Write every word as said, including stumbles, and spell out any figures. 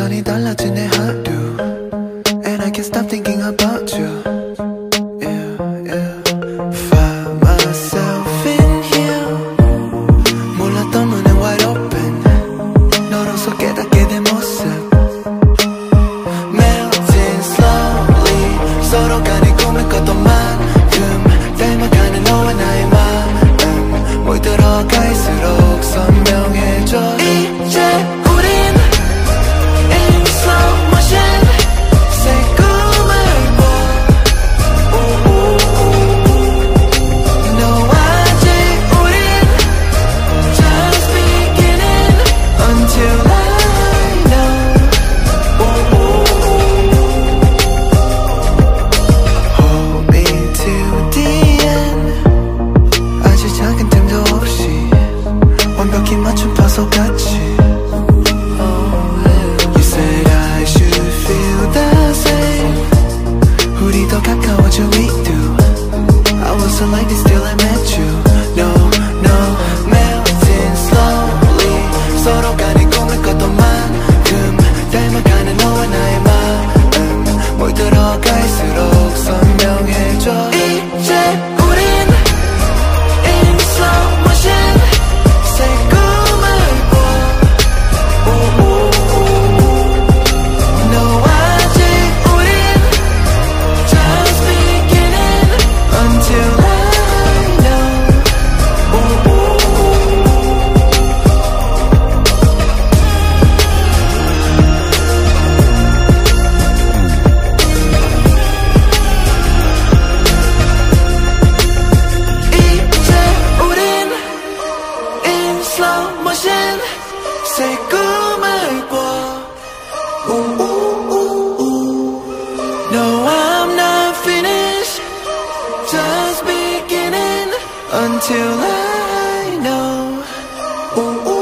완전히 달라진 내 하루 And I can't stop thinking about you. Yeah, yeah. Find myself in here. 몰랐던 눈에 wide open. 너로서 깨닫게 된 모습. Melting slowly. 서로 간의 꿈을 꿨던 만큼 닮아가는 너와 나의 마음 물들어갈수록 선명해져. 이제 완벽히 맞춘 파서 같이. You said I should feel the same. 우리 더 가까워져 we do. I wasn't like this till I met you. No, no, melting slowly. 서로 간의 꿈을 꿨던 만큼 닮아가는 너와 나의 마음 물들어갈수록 선명해져. 이제 우린 in slow motion. slow motion 새 꿈을 꿔. Ooh, ooh, ooh, ooh. No, I'm not finished, just beginning until I know. Ooh, ooh.